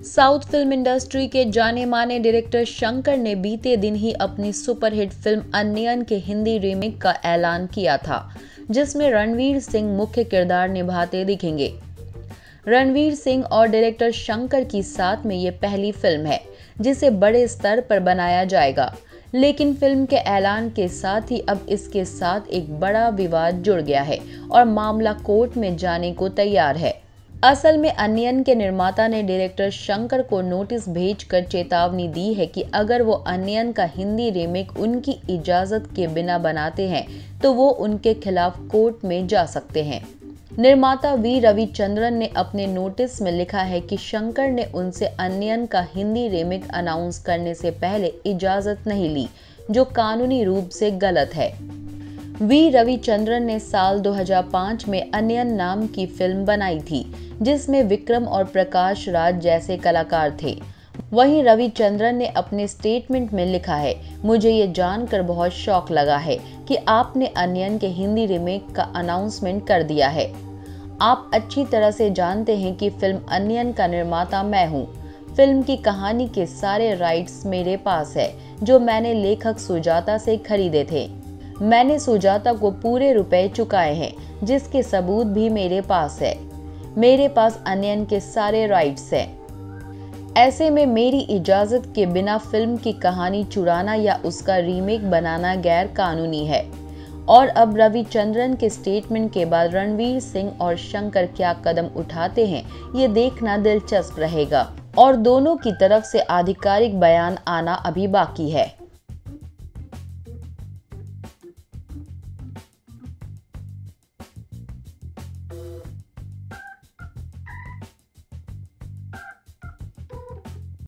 South film industry के जाने माने डायरेक्टर शंकर ने बीते दिन ही अपनी सुपरहिट फिल्म अन्नियन के हिंदी रीमेक का ऐलान किया था, जिसमें रणवीर सिंह मुख्य किरदार निभाते दिखेंगे। रणवीर सिंह और डायरेक्टर शंकर की साथ में ये पहली फिल्म है जिसे बड़े स्तर पर बनाया जाएगा, लेकिन फिल्म के ऐलान के साथ ही अब इसके साथ एक बड़ा विवाद जुड़ गया है और मामला कोर्ट में जाने को तैयार है। असल में अन्नियन के निर्माता ने डायरेक्टर शंकर को नोटिस भेजकर चेतावनी दी है कि अगर वो अन्नियन का हिंदी रीमेक उनकी इजाजत के बिना बनाते हैं तो वो उनके खिलाफ कोर्ट में जा सकते हैं। निर्माता वी रविचंद्रन ने अपने नोटिस में लिखा है कि शंकर ने उनसे अन्नियन का हिंदी रीमेक अनाउंस करने से पहले इजाजत नहीं ली, जो कानूनी रूप से गलत है। वी रविचंद्रन ने साल 2005 में अन्नियन नाम की फिल्म बनाई थी, जिसमें विक्रम और प्रकाश राज जैसे कलाकार थे। वहीं रविचंद्रन ने अपने स्टेटमेंट में लिखा है, मुझे ये जानकर बहुत शौक लगा है कि आपने अन्नियन के हिंदी रीमेक का अनाउंसमेंट कर दिया है। आप अच्छी तरह से जानते हैं कि फिल्म अन्नियन का निर्माता मैं हूँ। फिल्म की कहानी के सारे राइट्स मेरे पास है, जो मैंने लेखक सुजाता से खरीदे थे। मैंने सुजाता को पूरे रुपए चुकाए हैं, जिसके सबूत भी मेरे पास है। मेरे पास अन्नियन के सारे राइट्स हैं। ऐसे में मेरी इजाजत के बिना फिल्म की कहानी चुराना या उसका रीमेक बनाना गैर कानूनी है। और अब रविचंद्रन के स्टेटमेंट के बाद रणवीर सिंह और शंकर क्या कदम उठाते हैं, ये देखना दिलचस्प रहेगा और दोनों की तरफ से आधिकारिक बयान आना अभी बाकी है।